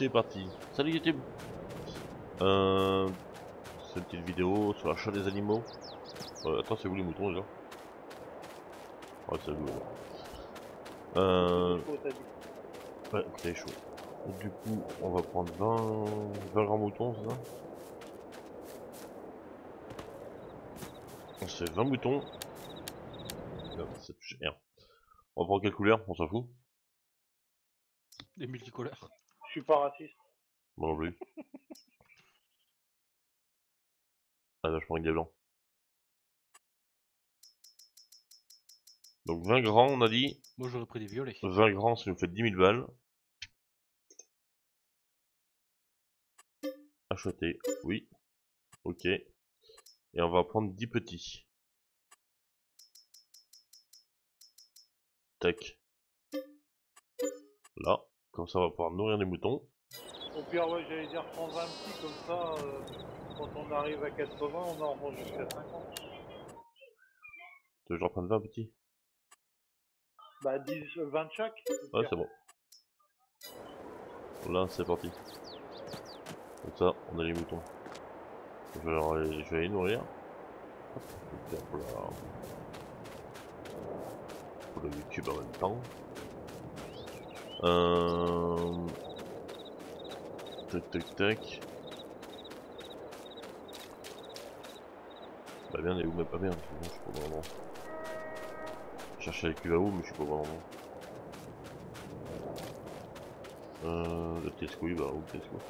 c'est parti. Salut YouTube. C'est une petite vidéo sur l'achat des animaux. Attends, c'est où les moutons déjà? Ouais, c'est où. Ouais, c'est chaud. Et du coup, on va prendre 20 grands moutons, c'est ça? C'est 20 moutons. Non, ça touche rien. On va prendre quelle couleur? On s'en fout. Des multicolores. Je suis pas raciste. Moi non plus. Ah là, je prends avec des blancs. Donc 20 grands, on a dit. Moi j'aurais pris des violets. 20 grands, ça nous fait 10 000 balles. Acheter, oui. Ok. Et on va prendre 10 petits. Tac. Là. Comme ça, on va pouvoir nourrir les moutons. Au pire, ouais, j'allais dire prendre 20 petits comme ça. Quand on arrive à 80, on en remonte jusqu'à 50. Tu veux que j'en prenne 20 petits? Bah 10, 20 chaque. Ouais, c'est bon. Là, c'est parti. Comme ça, on a les moutons. Je vais les nourrir. Hop, pour le YouTube en même temps. Tac tac tac. Bah bien, elle est où? Mais pas bien, je suis pas vraiment. Je cherchais les culs à où, mais je suis pas vraiment. Le Tesco, il va où le Tesco?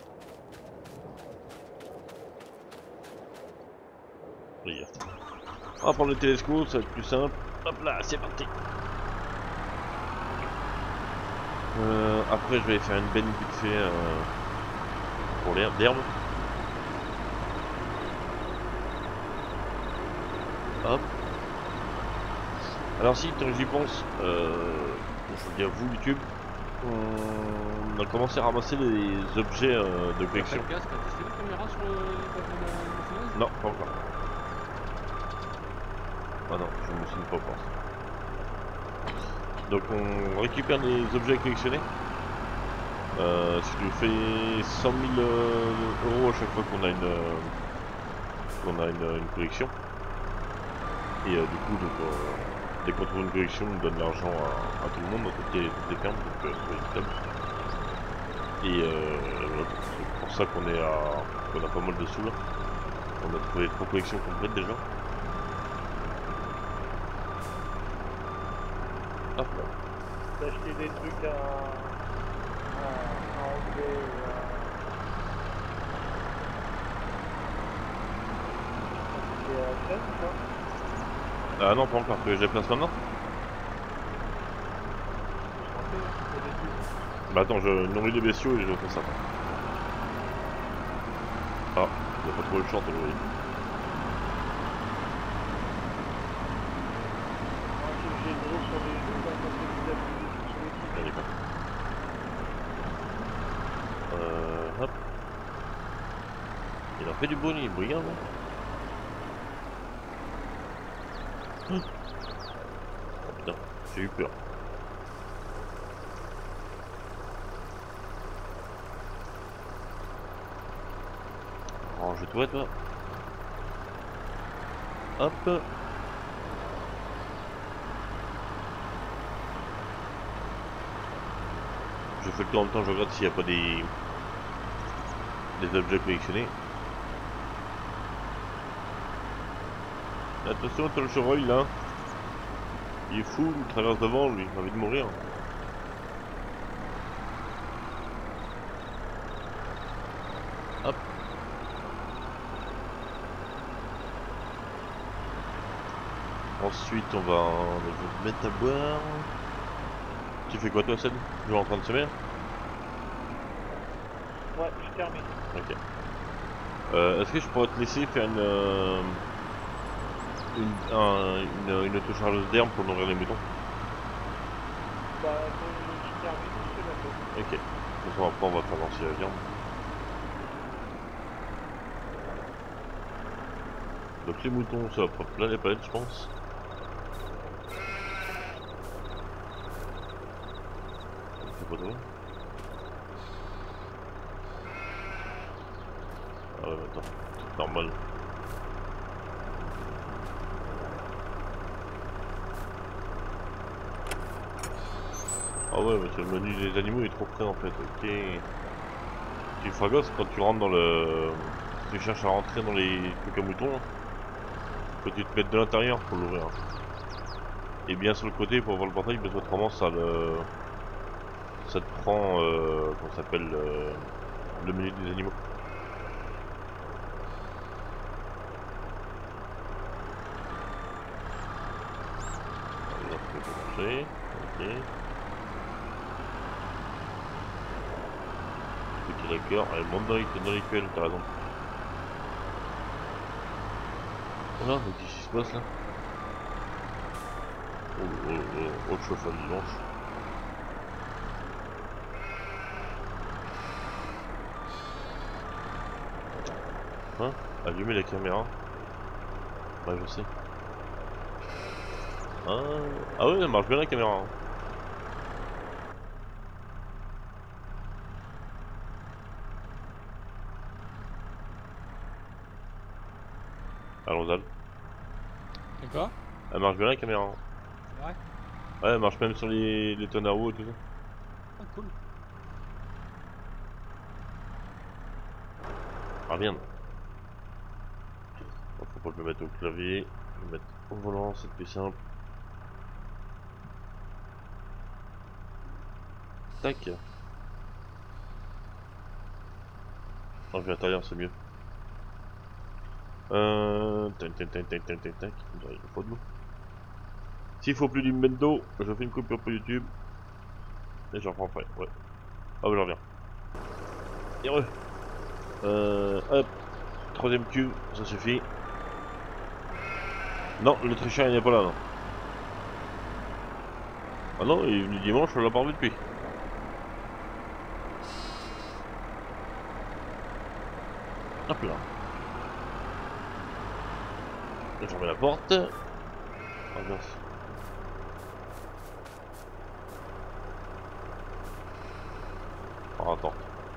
Regarde. On va prendre le télescope, ça va être plus simple. Hop là, c'est parti. Après, je vais faire une benne vite fait pour l'herbe. Hop. Alors si, tant que j'y pense, je vous dis à vous YouTube, on a commencé à ramasser les objets de collection. T'as testé la caméra sur le moissonneuse? Non, pas encore. Ah non, je me souviens pas encore. Donc on récupère les objets collectionnés. Ce qui nous fait 100 000 euros à chaque fois qu'on a une collection. Et du coup, dès qu'on trouve une collection, on donne l'argent à tout le monde, à toutes les fermes, donc c'est équitable. Et voilà, c'est pour ça qu'on a pas mal de sous là. On a trouvé 3 collections complètes déjà. Hop là. T'as acheté des trucs à enlever. Et à la chaîne, quoi. Ah non, pas encore, que je les place maintenant. Bah attends, je nourris les bestiaux et je fais ça. Ah, il a pas trouvé le short aujourd'hui. J'ai gros sur les joues, là, quand c'est plus appuyé sur les trucs. Allez, bon. Hop. Il en fait du bon, il est bruyant, là. Oh putain, j'ai eu peur. Range-toi, toi. Hop. Je fais le tour en même temps, je regarde s'il n'y a pas des objets collectionnés. Attention, t'as le chevreuil là. Il est fou, il traverse devant lui, il a envie de mourir. Hop. Ensuite, on va mettre à boire. Tu fais quoi toi, Seb? Tu es en train de semer? Ouais, je termine. Ok. Est-ce que je pourrais te laisser faire une autochargeuse d'herbe pour nourrir les moutons? Bah, je termine, je fais la chose. Ok. De toute façon, après, on va faire lancer la viande. Donc les moutons, ça va prendre plein les palettes, je pense. C'est pas toi? attends, c'est normal. Ah ouais, parce que le menu des animaux est trop près en fait, ok. Tu feras gaffe quand tu rentres dans le... Si tu cherches à rentrer dans les trucs à moutons, faut que tu te mettes de l'intérieur pour l'ouvrir. Et bien sur le côté pour voir le portail, parce qu'autrement ça le... Ça te prend, comment ça s'appelle, le menu des animaux. Alors, je peux commencer, ok. Ok, d'accord, elle monte dans les QL, t'as raison. Voilà, donc qu'est-ce qui se passe là? Oh, le chauffage dimanche. Hein? Allumer la caméra? Ouais, je sais. Ah ouais, elle marche bien la caméra. Hein. Allons-y. Et quoi? Elle marche bien la caméra. Hein. C'est vrai? Ouais, elle marche même sur les tonnes à eau et tout ça. Ah, cool. Ah merde. Bon, faut pas que je le mette au clavier. Je vais le mettre au volant, c'est plus simple. Tac. Non, je vais à l'intérieur, c'est mieux. Tac, tac, tac, tac, tac, tac, tac. Il faut de l'eau. S'il faut plus d'une mètre d'eau, je fais une coupure pour YouTube. Et je reprends après, ouais. Hop, je reviens. Et re. Hop. Troisième cube, ça suffit. Non, le tricheur il n'est pas là, non. Ah non, il est venu dimanche, on l'a pas revu depuis. Hop là. Je remets la porte. Ah mince. Oh, attends.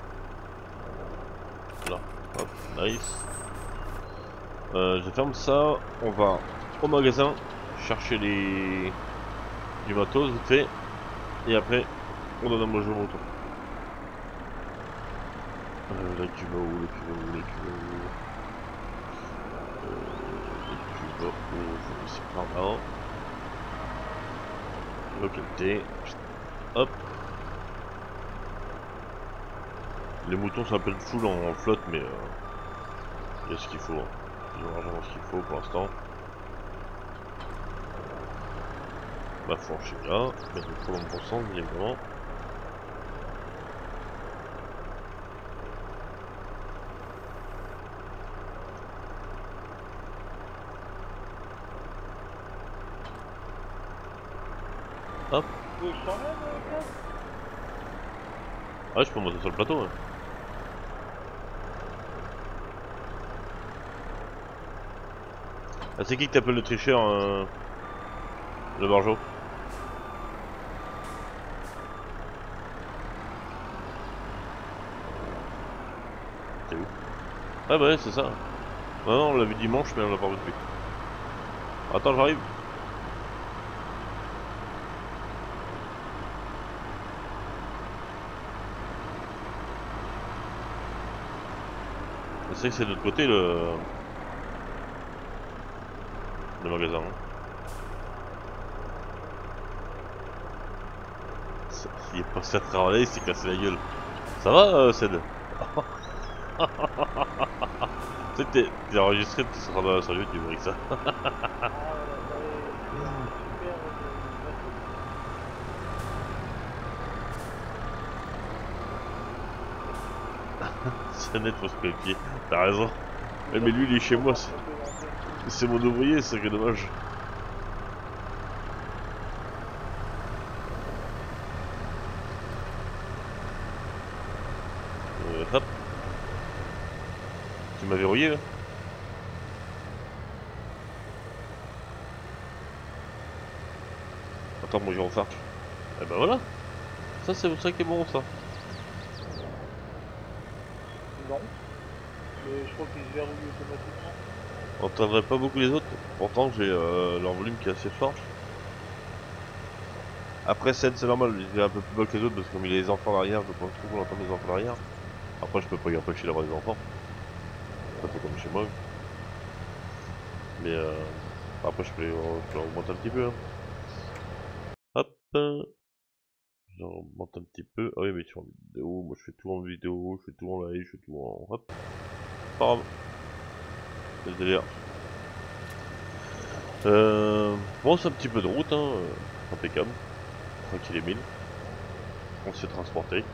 Là, hop, nice. Je ferme ça. On va au magasin chercher du matos vite fait. Et après, on donne un manger au moto. Là, tu vas où? Là, tu vas où? Là, tu vas où? Tu vas où? C'est par là. Localité. Hop. Les moutons sont un peu full en flotte, mais il y a ce qu'il faut. Hein. Ils ont largement ce qu'il faut pour l'instant. La fourche est là. Mettre le trop dans le bon sens, bien évidemment. Hop. Tu veux que je t'emmène, Cass? Ah, je peux monter sur le plateau. Hein. Ah, c'est qui t'appelle le tricheur, le barjo? C'est où? Ah bah ouais, c'est ça. Non, non, on l'a vu dimanche, mais on l'a pas vu depuis. Attends, j'arrive. C'est que c'est de l'autre côté le magasin. Hein. Il est passé à travailler, il s'est cassé la gueule. Ça va, Ced? Tu sais, t'es enregistré, tu seras sur YouTube avec ça. Ah, voilà, super. C'est net pour se pied. T'as raison. Ouais, mais lui, il est chez moi. C'est mon ouvrier, c'est que dommage. Hop. Tu m'as verrouillé là? Attends, moi je vais refaire. Eh ben voilà. Ça c'est ça qui est bon ça. Non. Et je crois qu'ils se verrouillent automatiquement. On n'entendrait pas beaucoup les autres, pourtant j'ai leur volume qui est assez fort. Après Sen c'est normal, il est un peu plus bas que les autres parce que comme il y a les enfants derrière, je pense qu'on entend les enfants derrière. Après je peux pas y empêcher d'avoir des enfants. C'est un peu comme chez moi. Mais après je peux augmenter un petit peu. Hein. Hop, j'augmente un petit peu. Ah oui mais tu es en vidéo, moi je fais tout en vidéo, je fais tout en live, je fais tout en... Hop. Pas grave. C'est le délire. Bon c'est un petit peu de route, hein. Impeccable. Tranquille et mille. On s'est transporté.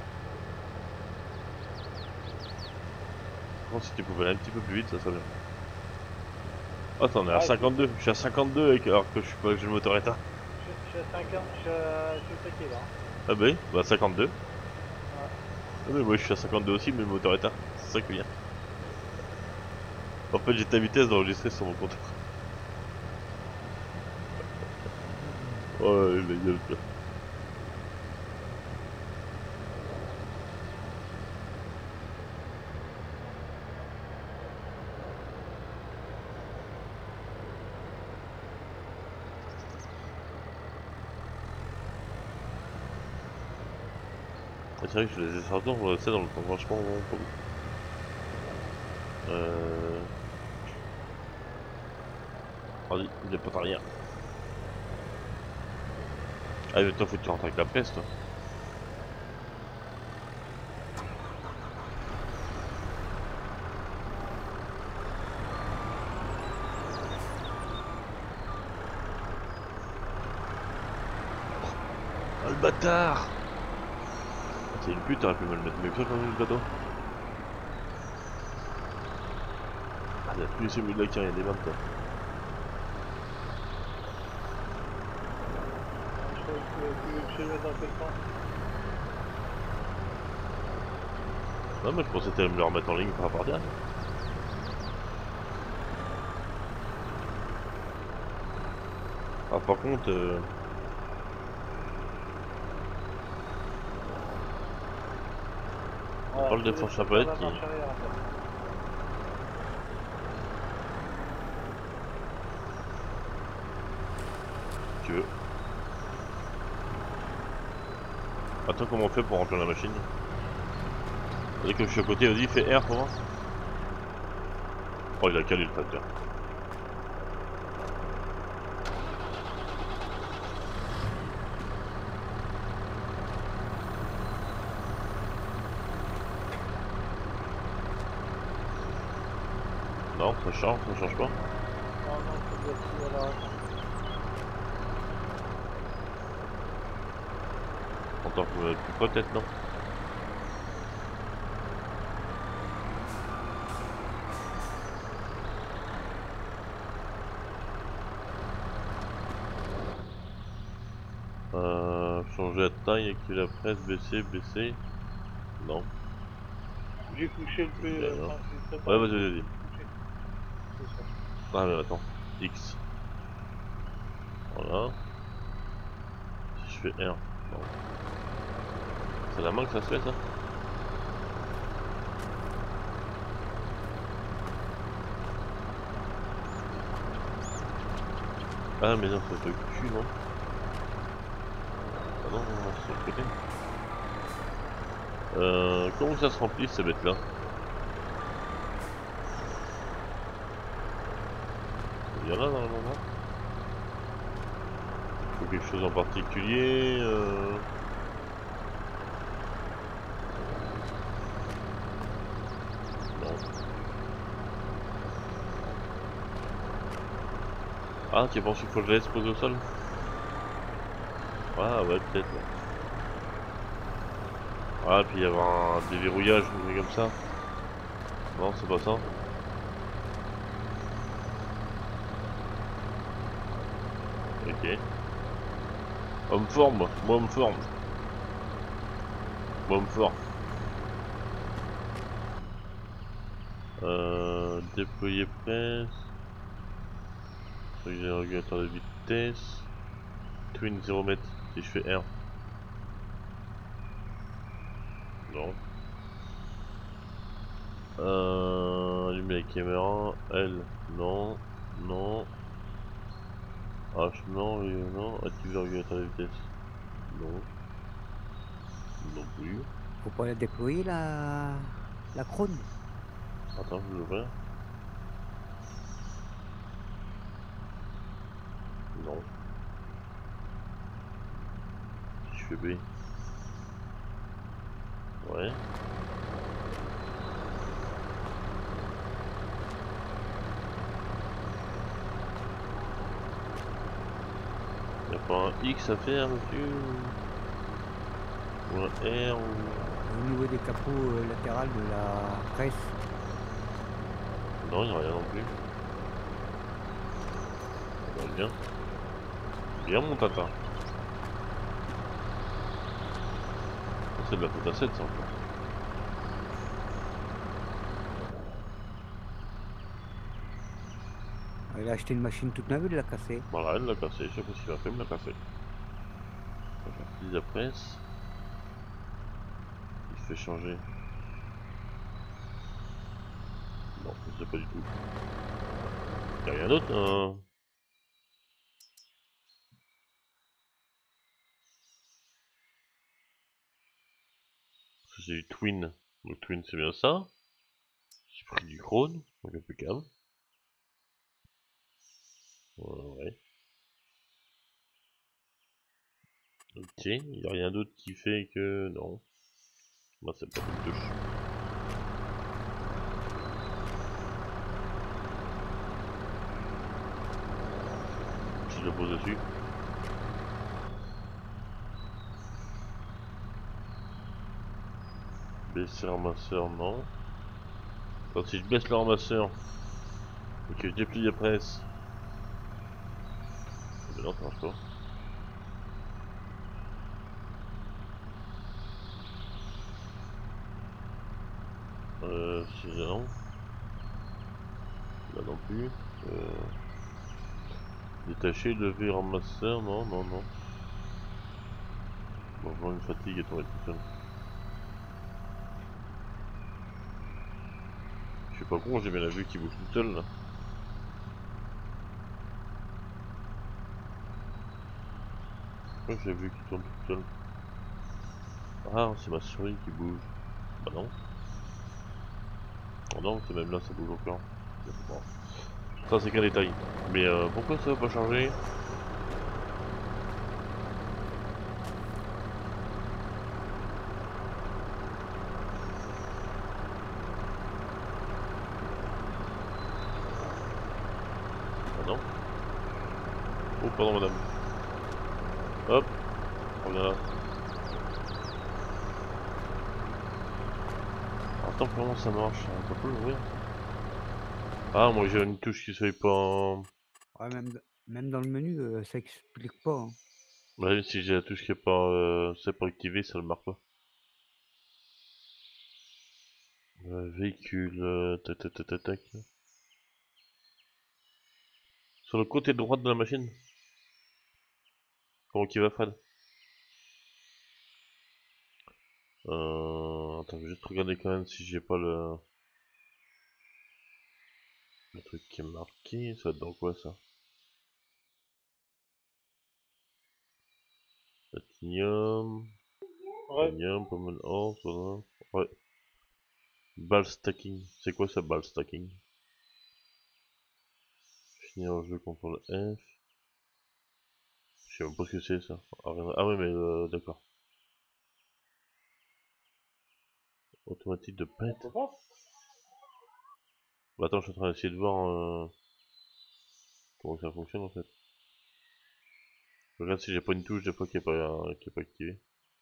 Si tu pouvais aller un petit peu plus vite, ça serait bien. Attends, on est à 52. Je suis à 52 alors que je suis pas, j'ai le moteur éteint. Je suis à 50, je suis au taquet là. Ah bah oui, bah 52. Ouais. Ah mais moi je suis à 52 aussi, mais le moteur éteint. C'est ça qui est bien. En fait, j'ai ta vitesse d'enregistrer sur mon compteur. Oh la gueule, quoi. Ah, c'est vrai que je les ai sortis, on le sait dans le temps, franchement, vraiment pas beaucoup. Vas-y, il est pas rien. Ah mais toi faut que tu rentres avec la presse toi. Oh le bâtard! C'est une pute, t'aurais pu me le mettre mieux que ça quand même le bateau. Ah il y a plus celui de là qui rien des vannes toi. Je crois que je le mets dans quel temps. Non mais je pensais que t'allais me le remettre en ligne par rapport à derrière. Ah par contre Voilà, parle de Franche Chapelette qui... Tu veux. Attends comment on fait pour remplir la machine. Dès que je suis à côté, vas-y fais R pour voir. Oh il a calé le tracteur. Non, ça change pas. Non, non, c'est bien sûr, alors attends. On t'en peut plus peut-être non. Changer la taille, activer la presse, baisser. Non. J'ai couché le P, Bien, hein. enfin, c'est Ouais, préparé, j'ai vas-y. couché. C'est ça. Ah, mais attends. X. Voilà. Si je fais R. Non. C'est la main que ça se fait, ça? Ah, mais non, ça fait le cul, non? Ah non, c'est sur le côté. Comment ça se remplit, ces bêtes-là? Il y en a dans le moment? Faut quelque chose en particulier, Non. Ah, tu penses qu'il faut que je la laisse poser au sol? Ah, ouais, peut-être. Ouais. Ah, puis il y avoir un déverrouillage, ou quelque comme ça. Non, c'est pas ça. Ok. Homme forme, moi homme forme. Moi homme fort. Déployer presse. Régler le régulateur de vitesse. Twin 0 m si je fais R. Non. Allumer la caméra. L, non. Non. H, non. Et non. Activer le régulateur de vitesse. Non. Non plus. Faut pas la déployer la crône. Attends, je vais l'ouvrir. Non. Si je fais B. Ouais. Y'a pas un X à faire dessus? Ou un R ou... Au niveau des capots latérales de la presse. Non, y'a rien non plus. Bien. Bien mon tata. C'est de la Tata 7 ça encore. Elle a acheté une machine toute neuve, elle l'a cassée. Voilà, elle l'a cassé, je sais pas ce qu'il a fait, mais elle l'a cassé. Partie de la presse. Il fait changer. Non, je sais pas du tout. Y'a rien d'autre hein. C'est du twin. Le twin c'est bien ça. J'ai pris du chrome, donc impeccable. Ouais. Ok, y'a rien d'autre qui fait que... Non. Moi c'est pas une touche. Si je le pose dessus. Baisser le ramasseur, non. Alors, si je baisse le ramasseur et que je déplie la presse. Mais non, ça marche pas. Si non. Là non plus. Détacher, lever, ramasseur, non, non, non. Bon, vraiment une fatigue et tomber tout seul. Je suis pas con, j'ai bien la vue qui bouge tout seul là. Pourquoi j'ai la vue qui tourne tout seul? Ah, c'est ma souris qui bouge. Bah non. Oh non, c'est même là, ça bouge encore. Bon. Ça c'est qu'un détail. Mais pourquoi ça va pas changer? Ah non. Oh pardon madame. Hop. Reviens là. Attends, comment ça marche? On peut pas l'ouvrir. Ah, moi j'ai une touche qui se fait pas. Ouais, même dans le menu, ça explique pas. Hein. Bah, même si j'ai la touche qui est pas, c'est pas activée, ça le marque pas. Véhicule, tac tac tac tac tac. Sur le côté droit de la machine. Comment qui va Fred? Attends, je vais juste regarder quand même si j'ai pas le truc qui est marqué. Ça va être dans quoi ça? Platinium. Ouais. Platinium, pommel or, voilà. Ouais. Ball stacking. C'est quoi ça, ball stacking? Finir le jeu, contrôle F. Je sais même pas ce que c'est ça. Ah ouais, mais d'accord. Automatique de On pète. peut pas. Bah attends, je suis en train d'essayer de voir comment ça fonctionne en fait. Je regarde si j'ai pas une touche des fois qui est pas activée.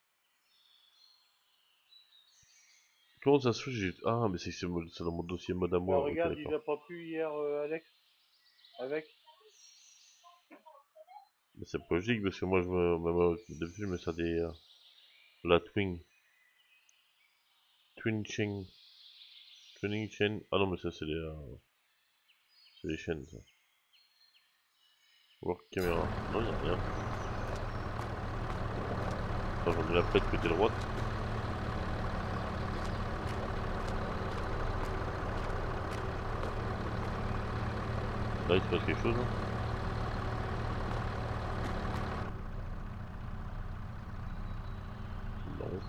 Comment ça se fait j'ai... Ah mais c'est dans mon dossier mode à moi, ok Regarde, il d'accord. a pas pu hier, Alex. Avec. Mais c'est pas logique parce que moi depuis je me sers des... la twin. Twin chain. Twinning chain. Ah non mais ça c'est les chaînes ça. Work caméra. Non y'a rien. Attends, j'en mets la pète côté droite. Là il se passe quelque chose. Hein. Non.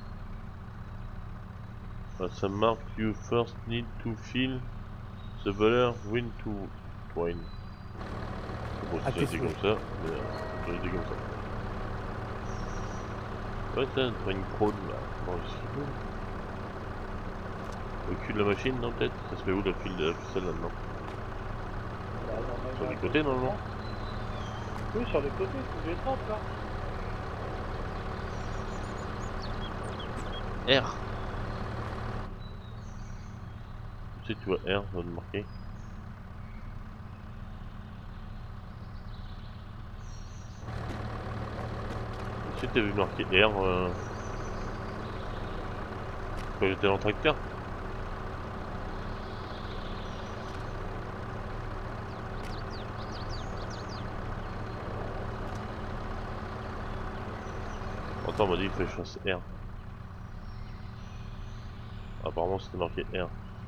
Ah, ça marque you first need to fill the baller win to win. Bon, Ah, ça t'es dit souhait. comme ça, mais ça dit comme ça. Ouais, t'as une crône là. Bon, je sais pas. Au cul de la machine, non, peut-être? Ça se fait où la ficelle là-dedans? Bah, normalement, Sur les un côtés, peu normalement? Oui, sur les côtés, sous les trappes là. R. Tu sais, tu vois R, ça va te marquer. Tu sais, t'as vu marquer R quand j'étais dans le tracteur? Attends, on m'a dit qu'il fallait que je fasse R. Apparemment, c'était marqué R.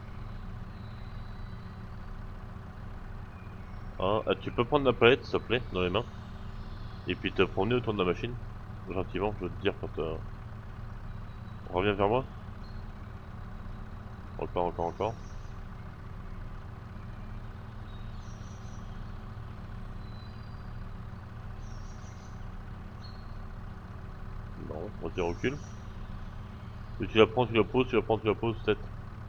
Ah, tu peux prendre la palette, s'il te plaît, dans les mains. Et puis te promener autour de la machine. Gentiment, je veux te dire quand reviens vers moi. Encore. Non, on dit recule. Et tu la prends, tu la poses, tu la prends, tu la poses, peut-être.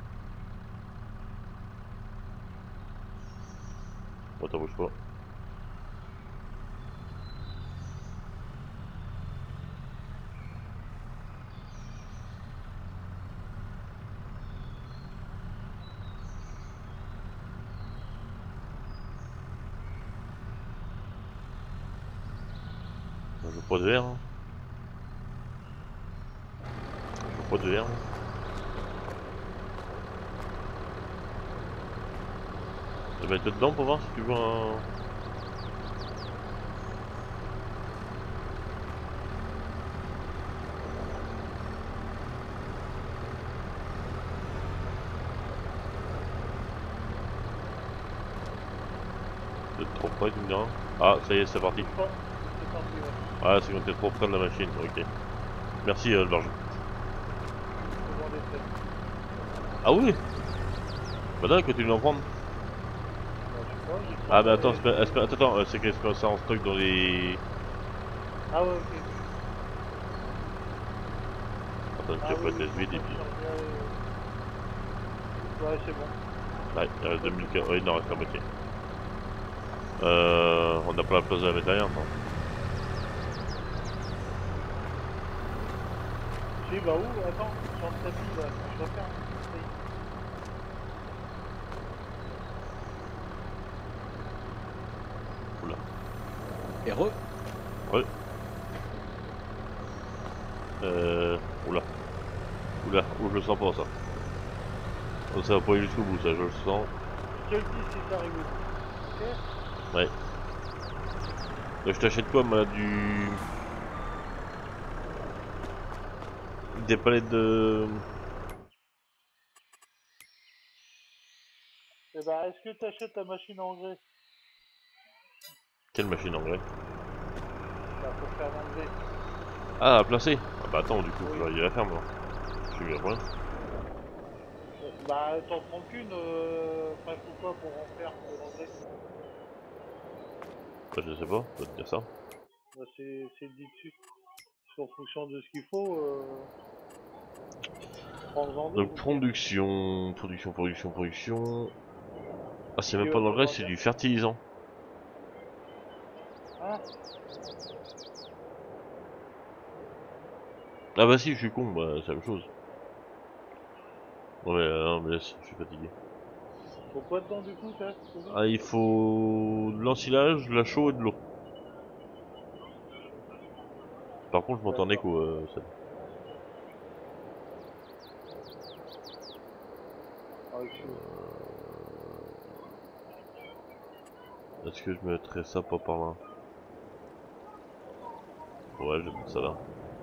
Bon, t'en bouge pas. Je veux pas de verre. Hein. Je veux pas de verre. Hein. Je vais mettre dedans pour voir si tu vois un... Peut-être trop près, tu me diras. Ah, ça y est, c'est parti. C'est parti, ouais. Ah, c'est quand t'es trop près de la machine, ok. Merci, le barge. C'est bon, les faits. Ah oui. Bah là, continue d'en prendre. Bah, je sais pas, j'ai Ah, mais attends, préparé- attends, c'est qu'elle se met ça en stock dans les... Ah ouais, ok. Attends, Ah tu vas oui, pas oui, être vide et puis... ouais, c'est bon. Ouais, il reste 2015, ouais, il en reste la moitié. On n'a pas la place de la mettre derrière, non. Si, bah où? Attends, sur le tapis là, je dois faire. Oula. Heureux. Ouais. Oula. Ouh, je le sens pas ça. Oh, ça va pas aller jusqu'au bout, ça, je le sens. Je te le dis si t'arrives au bout. Ok? Ouais. Je t'achète quoi, moi, du... Des palettes de... Eh bah, est-ce que t'achètes ta machine à engrais? Quelle machine en vrai? Bah, pour faire l'engrais. Ah, à placer. Ah bah attends, du coup, Oui. je vais y la faire, moi. Je suis bien point. Bah, t'en prends qu'une, enfin, il faut quoi pour en faire de l'engrais? Bah, je sais pas, je vais te dire ça. Bah, c'est dit dessus. En fonction de ce qu'il faut, prends-en deux, Donc, ok? production. Ah, c'est Et même tu pas vas de pas l'engrais, avoir c'est bien? du fertilisant. Hein? Ah bah si, je suis con, bah c'est la même chose. Ouais, non, mais laisse, je suis fatigué. Faut quoi dedans du coup, t'as dit? Ah, il faut de l'ensilage, de la chaux et de l'eau. Par contre, je m'entends en D'accord. écho, ça. Ah, ok. Est-ce que je mettrais ça pas par là? Ouais, je vais mettre ça là.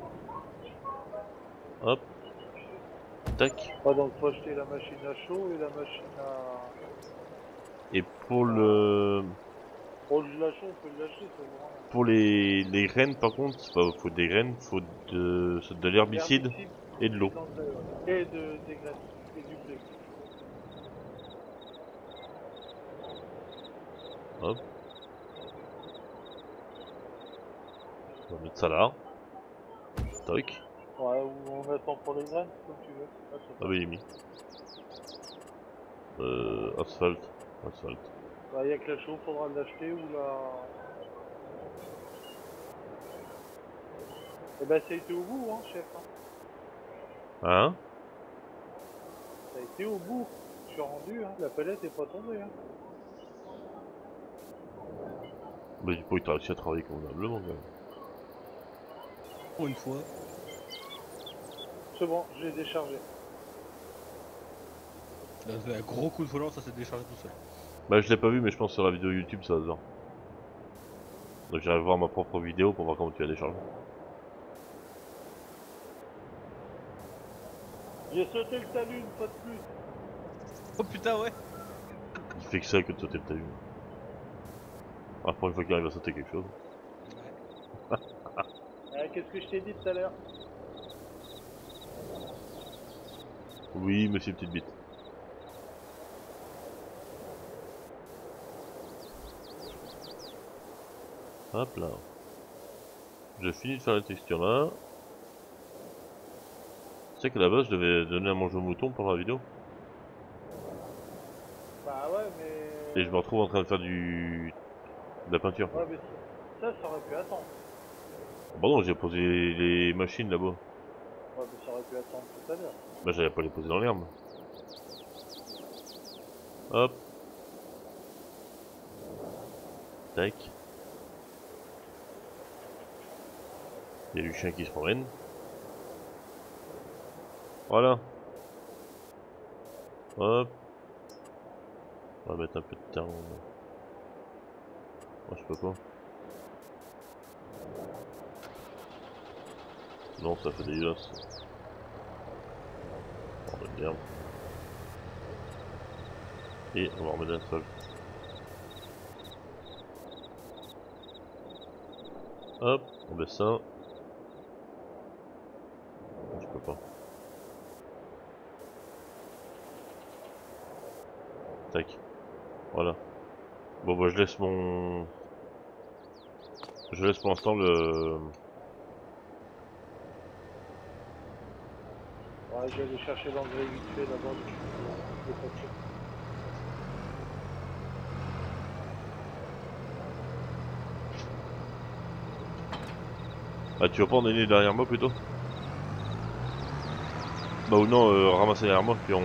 Hop, tac. Ah, donc faut acheter la machine à chaud et la machine à... Et pour le... Pour le lâcher, on peut le lâcher, c'est bon. Pour les graines, par contre, c'est pas, faut des graines, faut de l'herbicide et de l'eau. de l'engrais, ouais. Et des graines. Et du blé. Hop. On va mettre ça là. Toc. Ouais, ou on attend pour les graines, comme tu veux. Ah, Ah bah il est mis. Asphalte. Asphalte. bah, y a que la chaux, faudra l'acheter ou la... Eh ben, ça a été au bout, hein, chef. Hein. Hein? Ça a été au bout. Je suis rendu, hein. La palette est pas tombée, hein. Bah du coup il t'a réussi à travailler convenablement quand même. Pour une fois. C'est bon, je l'ai déchargé. Un gros coup de volant, ça s'est déchargé tout seul. Bah je l'ai pas vu mais je pense que sur la vidéo YouTube ça va se voir. Donc j'irai voir ma propre vidéo pour voir comment tu as déchargé. J'ai sauté le talus une fois de plus. Oh putain, ouais. Il fait que ça que de sauter le talus. Après une fois qu'il arrive à sauter quelque chose. Qu'est-ce que je t'ai dit tout à l'heure? Oui monsieur petite bite. Hop là. J'ai fini de faire la texture là. Tu sais qu'à la base je devais donner à manger au mouton pendant la vidéo. Bah ouais, mais... Et je me retrouve en train de faire de la peinture. Ouais, mais ça aurait pu attendre. Bon non, j'ai posé les machines là-bas. Ouais, mais ça aurait pu attendre tout à l'heure. Bah j'allais pas les poser dans l'herbe. Hop. Tac. Il y a du chien qui se promène. Voilà. Hop. On va mettre un peu de temps. Moi je peux pas. Non, ça fait dégueulasse. On va mettre de l'herbe. Et on va remettre un sol. Hop, on baisse ça. Je peux pas. Tac. Voilà. Bon bah je laisse mon... Je laisse pour l'instant le... Ouais, je vais aller chercher l'engrais vite fait là-bas. Ah tu vas pas en donner derrière moi plutôt? Bah ou non, ramasser derrière moi puis on...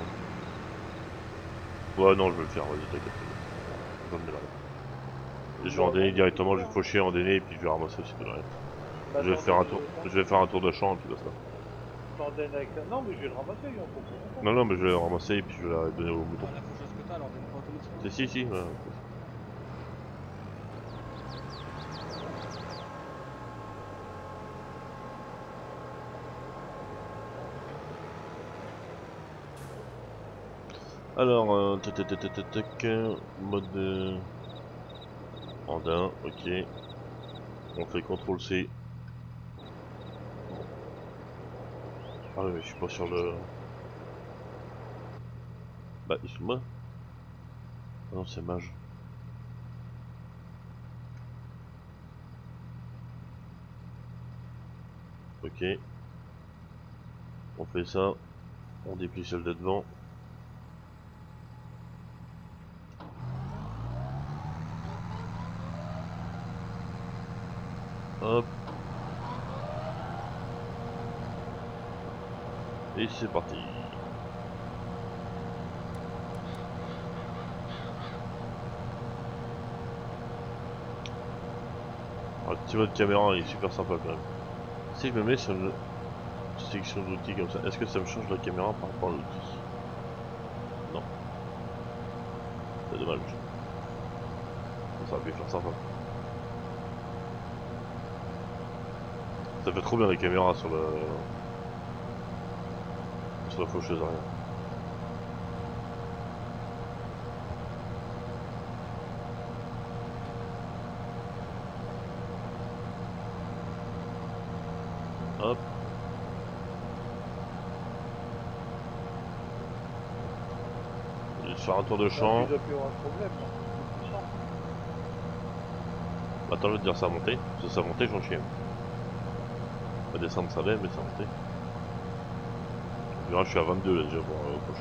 Ouais non je vais le faire, vas-y t'inquiète. Je vais me démarrer. Je vais en donner directement, je vais faucher en donner et puis je vais ramasser aussi de derrière. Bah, Je vais faire un tour, je vais faire un tour de champ et puis basta. Non mais je vais le ramasser, il en faut pas. Non non mais je vais le ramasser et puis je vais la donner au mouton. La faucheuse que t'as, alors donne pas tout Si si. Ouais. Alors, mode andin, ok. On fait CTRL C. Ah oui mais je suis pas sur le... Bah excuse-moi. Ah non c'est mage. Ok. On fait ça. On déplie celle de devant. Hop. Et c'est parti. Ah, le petit mode caméra il est super sympa quand même. Si je me mets sur une section d'outils comme ça, est-ce que ça me change la caméra par rapport à l'outil? Non. C'est dommage. Ça aurait pu faire sympa. Ça fait trop bien les caméras sur la faucheuse arrière. Sur un tour de Là, champ. il doit plus y avoir de problème. Là. C'est puissant. Attends, je vais te dire ça a monté. Parce que ça a monté, j'en chie. Pas descendre, ça allait, mais ça a monté. Tu verras, je suis à 22 là déjà pour approcher.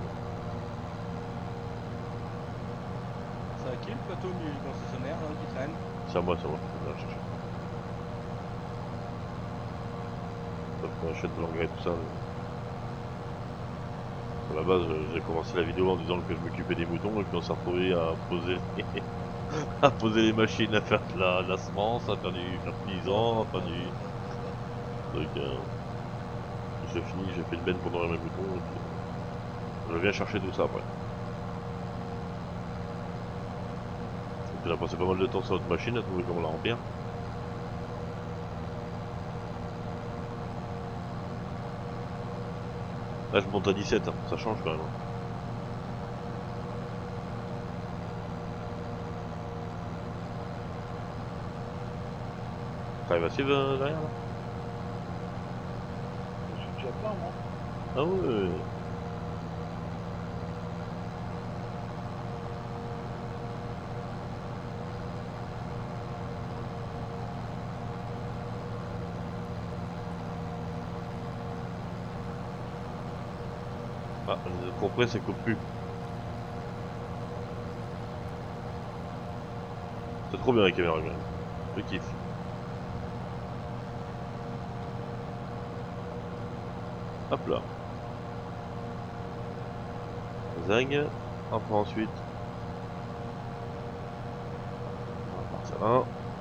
C'est à qui le plateau du concessionnaire là, qui traîne? C'est à moi, c'est à moi. Je vais la chercher. Sauf qu'on achète de l'engrais et tout ça. Mais... à la base, j'ai commencé la vidéo en disant que je m'occupais des moutons et puis on s'est retrouvé à poser à poser les machines, à faire de la semence, à faire du fertilisant, à faire du... Donc j'ai fini, j'ai fait une benne pour nourrir mes moutons et puis je viens chercher tout ça après. Et puis on a passé pas mal de temps sur notre machine à trouver comment la remplir. Là je monte à 17, hein. Ça change quand même. Hein. T'arrives à suivre derrière là? Je suis déjà plein, moi. Ah ouais. Ah, le compresseur ça coupe plus. C'est trop bien la caméra quand même. Je kiffe. Hop là. Zag. Après ensuite. On va partir là.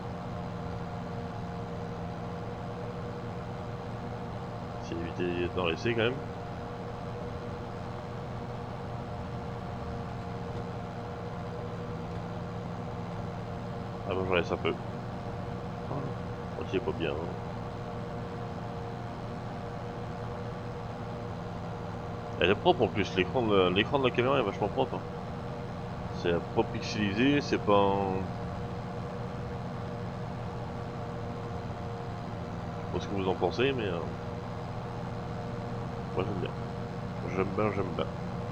C'est éviter d'en laisser quand même. Ah bon, j'en laisse un peu. Oh, c'est pas bien. Hein. Elle est propre en plus, l'écran de la caméra est vachement propre. Hein. C'est pas pixelisé, c'est pas... Je sais pas ce que vous en pensez, mais... moi j'aime bien. J'aime bien, j'aime bien.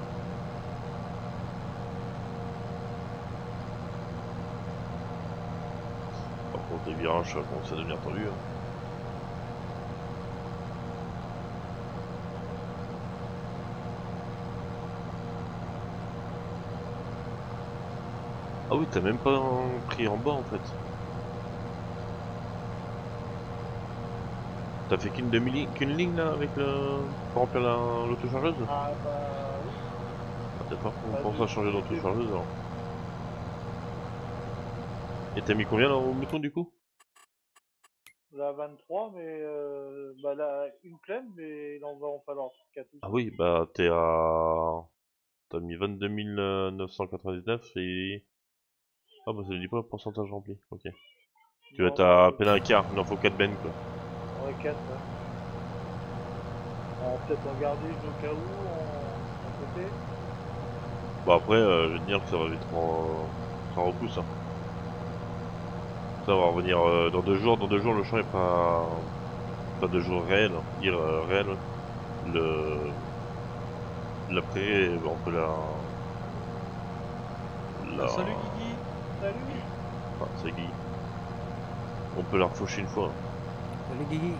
Par contre les virages, ça commence à devenir tendu. Hein. Ah oui, t'as même pas pris en bas en fait. T'as fait qu'une ligne là avec le... pour remplir l'autochargeuse? Ah bah oui. Ah, peut-être pas Bah, qu'on pense à changer d'autochargeuse alors. Et t'as mis combien là au mouton du coup? La 23, mais bah là, une pleine, mais il en va en falloir 4 ou Ah 5. oui, bah t'es à... t'as mis 22 999 et... ah bah ça dit pas le pourcentage rempli, ok. Tu vas être à peine un quart, il en faut 4 bennes quoi. Ouais, 4, ouais. On va peut-être en garder une au cas où, en côté. Bah après, je vais te dire que ça va vite ça repousse. Hein. Ça va revenir dans 2 jours. Dans 2 jours, le champ est pas... Pas 2 jours réels. Hein. Dire réel. Le... La prairie, on peut Ah, salut Guigui. Salut. Ah, c'est Guy. On peut la refaucher une fois. Hein. Salut Guigui.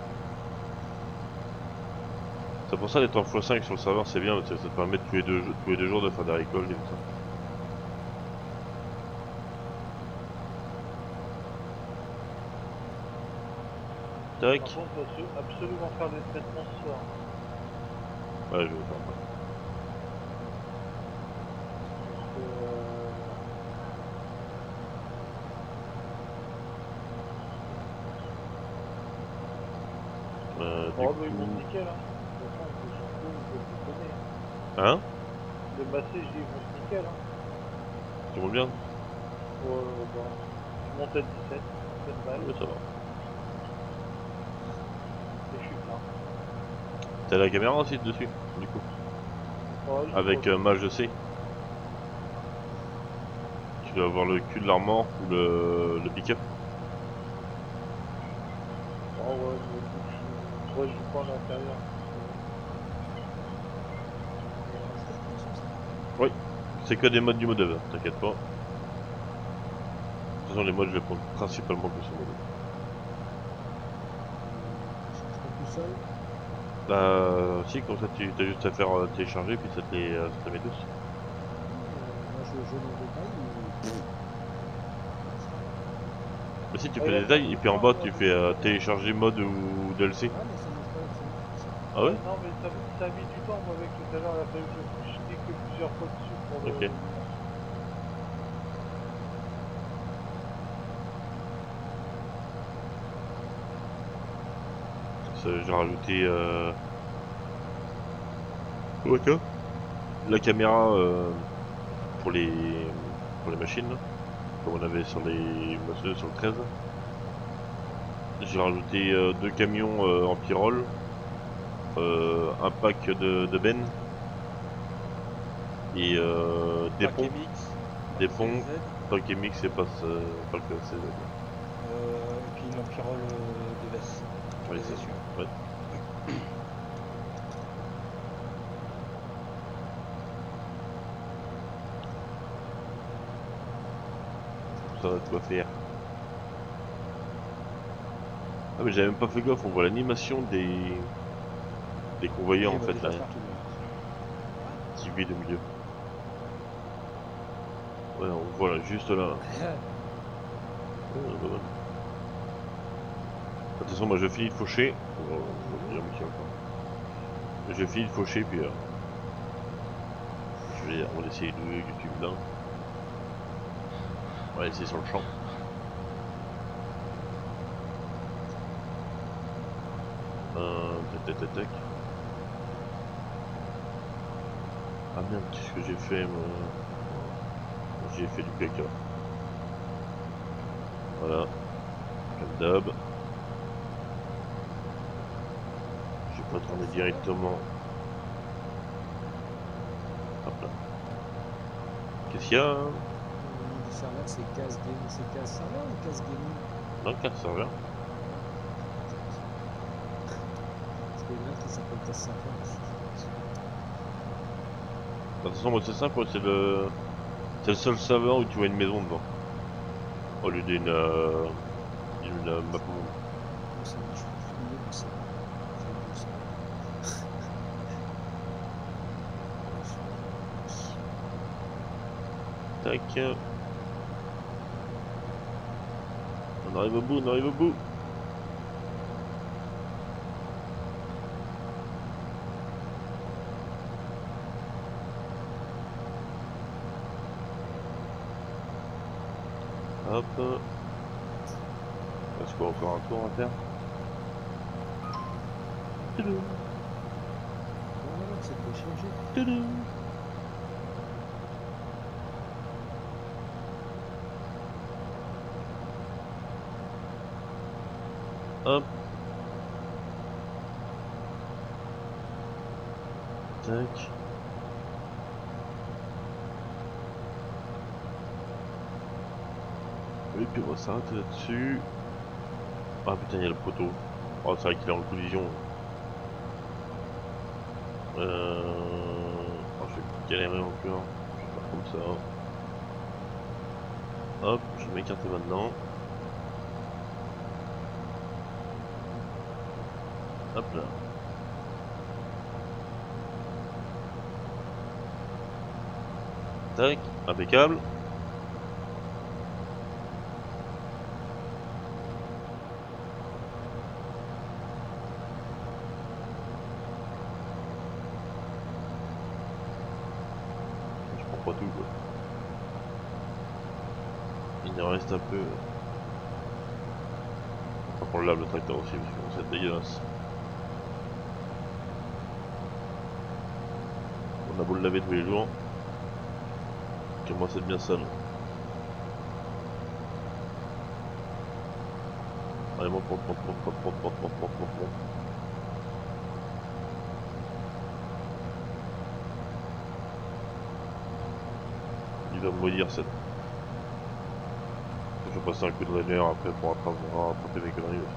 C'est pour ça d'être en x5 sur le serveur, c'est bien. Parce que ça te permet tous les deux jours de faire des récoltes et tout ça. Tac. Par contre, il faut absolument faire des traitements ce soir. Ouais, je vais le faire après. Oh, Du bah coup... ils vont nickel, hein. De toute façon, ils s'en foutent, ils veulent tout donner. Hein? Le massé, je dis, ils vont nickel, hein. Tu montes bien? Bah, je monte à 17, 7 balles, Ouais, ça va. et je suis plein. T'as la caméra aussi dessus, du coup. Ouais, je Avec crois. Mage C. Tu dois avoir le cul de l'armor ou le pick-up. Oh ouais, mais je joue pas à l'intérieur. Oui, C'est que des modes du mode œuvre, t'inquiète pas. De toute façon, les modes, je vais prendre principalement que ce mode. Je suis pas tout seul. Bah, si, comme ça, tu as juste à faire télécharger, puis ça te les met tous. Moi je joue dans le détail Mais si tu fais les détails, et puis en bas, tu fais télécharger mode ou DLC. Ah mais ça marche pas là-dessus. Ah ouais? Non, mais ça a mis du temps, moi, avec tout à l'heure, il a fallu que je clique plusieurs fois dessus pour le. Ok. J'ai rajouté ok, la caméra pour les machines, là, comme on avait sur les sur le 13. J'ai rajouté 2 camions en pyrrole, un pack de bennes et des Paquet ponts, mix. des ponts, CZ, pack MX et pas le CZ. et puis une empirole de veste. Ouais, c'est sûr. Ouais. Ça va de quoi faire. Ah mais j'avais même pas fait gaffe, on voit l'animation des convoyeurs Et en on va fait déjà là, faire tout qui vit de milieu. Ouais, on voit là, juste là. Bah, voilà. De toute façon, moi je finis de faucher. On va finir le métier encore. Je finis de faucher, puis on va essayer de YouTube là. On va essayer sur le champ. Tac, tac, tac, tac. Ah merde, qu'est-ce que j'ai fait moi? J'ai fait du caca. Voilà. Comme d'hab. Je vais pas tourner directement. Hop là. Qu'est-ce qu'il y a hein? Le serveur c'est Case Gaming, c'est Case Serveur ou Case Gaming? Dans le carte serveur? Parce qu'il y en a qui s'appelle Case Serveur aussi. De toute façon, moi c'est simple, c'est le seul serveur où tu vois une maison devant. Au lieu d'une map monde. C'est je suis fouillé, mais c'est Tac. On arrive au bout, on arrive au bout. Hop. Est-ce qu'on a encore un tour à faire? Toulou, Voilà, c'est pour changer. toulou. Hop. Tac. Et puis on va s'arrêter là-dessus. Ah putain, il y a le poteau. Oh, c'est vrai qu'il est en collision. Oh, je vais galérer encore. Je vais faire comme ça. Hop, je vais m'écarter maintenant. Hop là. Tac, impeccable. Je prends pas tout quoi. Il en reste un peu. Faut qu'on lave le tracteur aussi parce que c'est dégueulasse. On a beau le laver tous les jours. Il commence à être bien sale. Allez, monte. Il va me maudire cette. Je vais passer un coup de rainure après pour rattraper mes conneries aussi.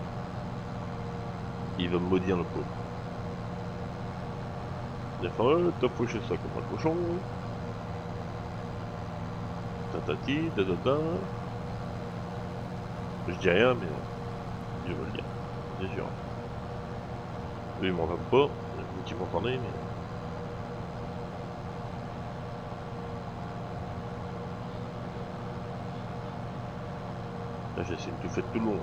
Il va me maudire le pauvre. Des fois, t'as fauché ça comme un cochon. tatati, tatata. Je dis rien, mais je veux le dire, c'est sûr. Eux ils m'entendent pas, vous qui m'entendez, mais... Là j'essaie de tout faire tout le long.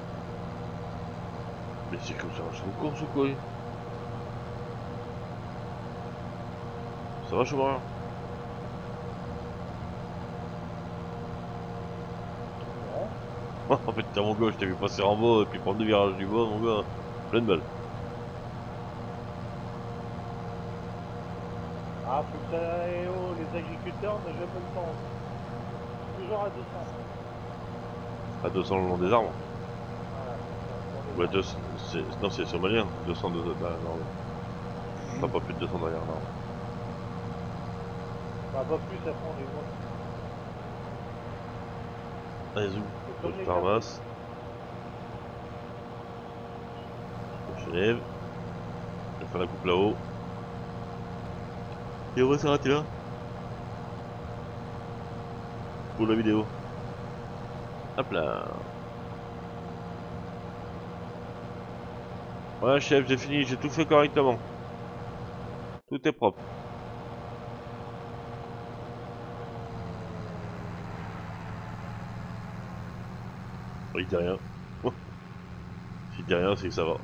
Mais c'est comme ça, c'est une course ou quoi? Ça va, chômeur? En fait, t'es mon gars, je t'ai vu passer en bas et puis prendre 2 virages du bas, mon gars. Plein de balles. Ah, faut que ça aille haut, les agriculteurs n'ont jamais le temps. Toujours à 200. À 200 le long des arbres. Voilà, Ouais, 200, non, c'est somalien. 200 de... Bah, non. Enfin, pas plus de 200 derrière, non. bah, pas plus, ça prend des mois. Allez, zou. Faut que je te ramasse. Je lève. Je vais faire la coupe là-haut. Et on va s'arrêter là. Pour la vidéo. Hop là. Voilà, chef, j'ai fini, j'ai tout fait correctement. Tout est propre. Il dit rien. S'il dit rien, c'est que ça va.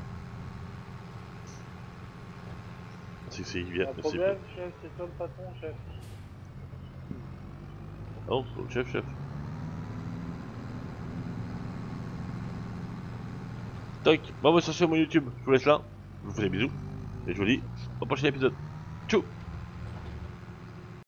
C'est que c'est bien. Pas de problème, chef, c'est toi le patron, chef. Non, c'est le chef, chef. Tac. Bon, bah, ça c'est mon YouTube. Je vous laisse là. Je vous fais des bisous. Et je vous dis au prochain épisode. Tchou!